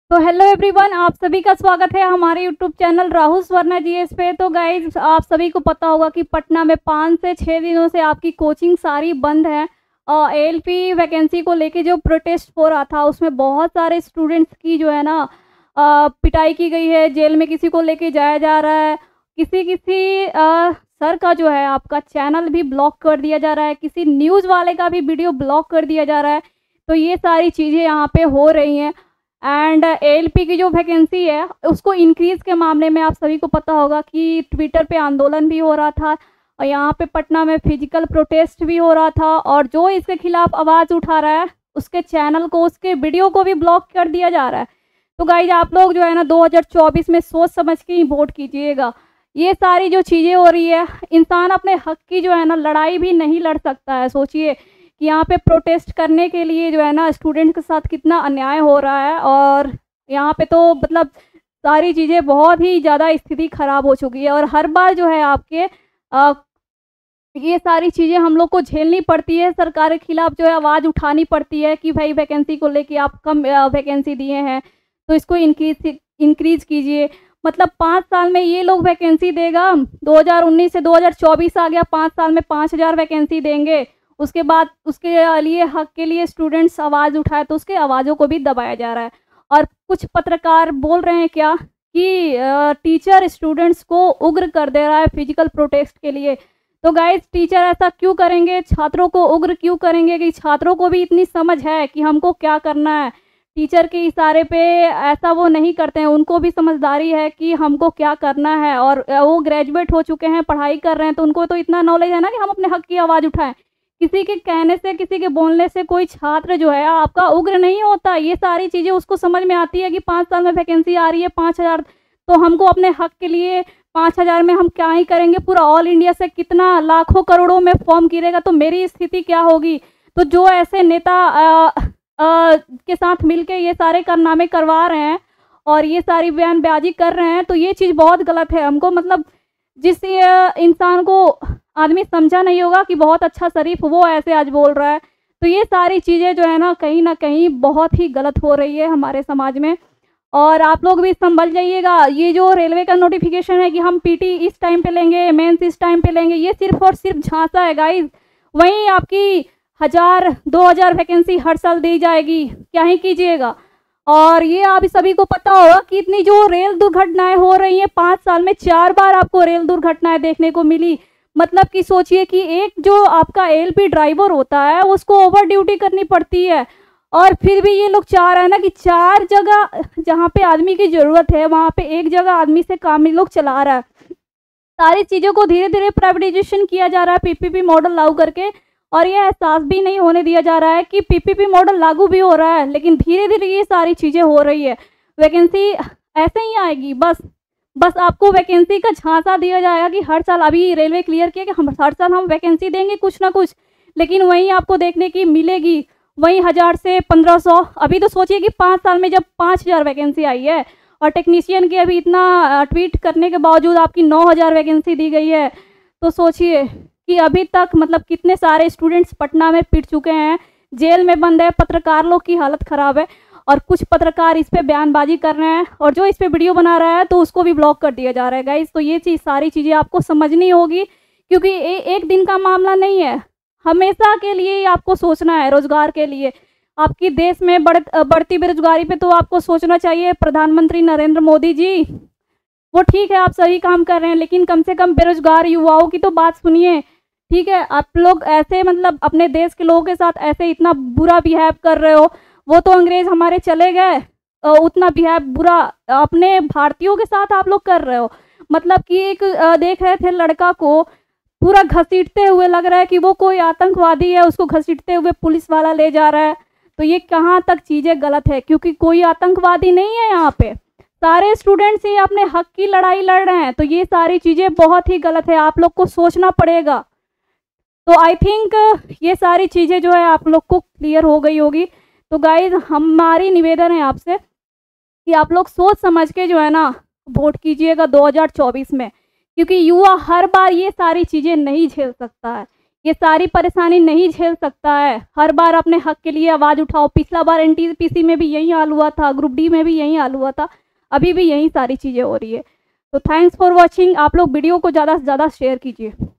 तो hello everyone, आप सभी का स्वागत है हमारे YouTube channel Rahul Swarna GS पे। तो गाइज, आप सभी को पता होगा कि पटना में 5 से 6 दिनों से आपकी कोचिंग सारी बंद है। एएलपी वैकेंसी को लेके जो प्रोटेस्ट हो रहा था उसमें बहुत सारे स्टूडेंट्स की जो है ना पिटाई की गई है, जेल में किसी को लेके जाया जा रहा है, किसी सर का जो है आपका चैनल भी ब्लॉक कर दिया जा रहा है, किसी न्यूज़ वाले का भी वीडियो ब्लॉक कर दिया जा रहा है। तो ये सारी चीज़ें यहाँ पे हो रही हैं। एंड एएलपी की जो वैकेंसी है उसको इंक्रीज़ के मामले में आप सभी को पता होगा कि ट्विटर पे आंदोलन भी हो रहा था और यहाँ पे पटना में फिजिकल प्रोटेस्ट भी हो रहा था, और जो इसके खिलाफ आवाज़ उठा रहा है उसके चैनल को, उसके वीडियो को भी ब्लॉक कर दिया जा रहा है। तो गाइज, आप लोग जो है ना 2024 में सोच समझ के ही वोट कीजिएगा। ये सारी जो चीज़ें हो रही है, इंसान अपने हक की जो है ना लड़ाई भी नहीं लड़ सकता है। सोचिए कि यहाँ पे प्रोटेस्ट करने के लिए जो है ना स्टूडेंट के साथ कितना अन्याय हो रहा है, और यहाँ पे तो मतलब सारी चीज़ें बहुत ही ज़्यादा स्थिति ख़राब हो चुकी है। और हर बार जो है आपके ये सारी चीज़ें हम लोग को झेलनी पड़ती है, सरकार के खिलाफ जो है आवाज़ उठानी पड़ती है कि भाई वैकेंसी को लेके आप कम वैकेंसी दिए हैं तो इसको इंक्रीज़ कीजिए। मतलब 5 साल में ये लोग वैकेंसी देगा, 2019 से 2024 आ गया, 5 साल में 5000 वैकेंसी देंगे। उसके बाद उसके लिए हक के लिए स्टूडेंट्स आवाज़ उठाए तो उसके आवाज़ों को भी दबाया जा रहा है। और कुछ पत्रकार बोल रहे हैं क्या कि टीचर स्टूडेंट्स को उग्र कर दे रहा है फिजिकल प्रोटेस्ट के लिए। तो गाइस, टीचर ऐसा क्यों करेंगे, छात्रों को उग्र क्यों करेंगे? कि छात्रों को भी इतनी समझ है कि हमको क्या करना है। टीचर के इशारे पे ऐसा वो नहीं करते हैं, उनको भी समझदारी है कि हमको क्या करना है, और वो ग्रेजुएट हो चुके हैं, पढ़ाई कर रहे हैं, तो उनको तो इतना नॉलेज है ना कि हम अपने हक की आवाज़ उठाएं। किसी के कहने से, किसी के बोलने से कोई छात्र जो है आपका उग्र नहीं होता। ये सारी चीज़ें उसको समझ में आती है कि 5 साल में वैकेंसी आ रही है 5000, तो हमको अपने हक के लिए 5000 में हम क्या ही करेंगे, पूरा ऑल इंडिया से कितना लाखों करोड़ों में फॉर्म गिरेगा तो मेरी स्थिति क्या होगी। तो जो ऐसे नेता के साथ मिलके ये सारे कारनामे करवा रहे हैं और ये सारी बयानबाजी कर रहे हैं, तो ये चीज़ बहुत गलत है। हमको मतलब जिस इंसान को आदमी समझा नहीं होगा कि बहुत अच्छा शरीफ, वो ऐसे आज बोल रहा है। तो ये सारी चीज़ें जो है ना कहीं बहुत ही गलत हो रही है हमारे समाज में। और आप लोग भी संभल जाइएगा। ये जो रेलवे का नोटिफिकेशन है कि हम पीटी इस टाइम पे लेंगे, मेंस इस टाइम पे लेंगे, ये सिर्फ और सिर्फ झांसा है गाइज। वहीं आपकी 1000-2000 वैकेंसी हर साल दी जाएगी, क्या ही कीजिएगा। और ये आप सभी को पता होगा कि इतनी जो रेल दुर्घटनाएं हो रही हैं, 5 साल में 4 बार आपको रेल दुर्घटनाएं देखने को मिली। मतलब कि सोचिए कि एक जो आपका एएलपी ड्राइवर होता है उसको ओवर ड्यूटी करनी पड़ती है, और फिर भी ये लोग चाह रहे हैं ना कि 4 जगह जहाँ पे आदमी की ज़रूरत है वहाँ पे एक जगह आदमी से काम ये लोग चला रहा है। सारी चीज़ों को धीरे धीरे प्राइवेटाइजेशन किया जा रहा है पीपीपी मॉडल लागू करके, और ये एहसास भी नहीं होने दिया जा रहा है कि पीपीपी मॉडल लागू भी हो रहा है, लेकिन धीरे धीरे ये सारी चीज़ें हो रही है। वैकेंसी ऐसे ही आएगी, बस आपको वैकेंसी का झांसा दिया जाएगा कि हर साल, अभी रेलवे क्लियर किया कि हम हर साल हम वैकेंसी देंगे कुछ ना कुछ, लेकिन वहीं आपको देखने की मिलेगी वहीं 1000 से 1500। अभी तो सोचिए कि 5 साल में जब 5000 वैकेंसी आई है, और टेक्नीशियन के अभी इतना ट्वीट करने के बावजूद आपकी 9000 वैकेंसी दी गई है। तो सोचिए कि अभी तक मतलब कितने सारे स्टूडेंट्स पटना में पिट चुके हैं, जेल में बंद है, पत्रकार लोग की हालत ख़राब है, और कुछ पत्रकार इस पे बयानबाजी कर रहे हैं, और जो इस पे वीडियो बना रहा है तो उसको भी ब्लॉक कर दिया जा रहा है गाइस। तो ये सारी चीज़ें आपको समझनी होगी, क्योंकि एक दिन का मामला नहीं है, हमेशा के लिए आपको सोचना है। रोजगार के लिए, आपकी देश में बढ़ती बेरोजगारी पे तो आपको सोचना चाहिए। प्रधानमंत्री नरेंद्र मोदी जी, वो ठीक है आप सही काम कर रहे हैं, लेकिन कम से कम बेरोजगार युवाओं की तो बात सुनिए। ठीक है, आप लोग ऐसे मतलब अपने देश के लोगों के साथ ऐसे इतना बुरा बिहेव कर रहे हो। वो तो अंग्रेज हमारे चले गए, उतना बिहेव बुरा अपने भारतीयों के साथ आप लोग कर रहे हो। मतलब कि एक देख रहे थे लड़का को पूरा घसीटते हुए, लग रहा है कि वो कोई आतंकवादी है, उसको घसीटते हुए पुलिस वाला ले जा रहा है। तो ये कहाँ तक चीज़ें गलत है, क्योंकि कोई आतंकवादी नहीं है यहाँ पे, सारे स्टूडेंट्स ही अपने हक की लड़ाई लड़ रहे हैं। तो ये सारी चीज़ें बहुत ही गलत है, आप लोग को सोचना पड़ेगा। तो आई थिंक ये सारी चीज़ें जो है आप लोग को क्लियर हो गई होगी। तो गाइज, हमारी निवेदन है आपसे कि आप लोग सोच समझ के जो है ना वोट कीजिएगा 2024 में, क्योंकि युवा हर बार ये सारी चीज़ें नहीं झेल सकता है। ये सारी परेशानी नहीं झेल सकता है। हर बार अपने हक के लिए आवाज़ उठाओ। पिछला बार एनटीपीसी में भी यही हाल हुआ था, ग्रुप डी में भी यही हाल हुआ था, अभी भी यही सारी चीज़ें हो रही है। तो थैंक्स फॉर वॉचिंग। आप लोग वीडियो को ज़्यादा से ज़्यादा शेयर कीजिए।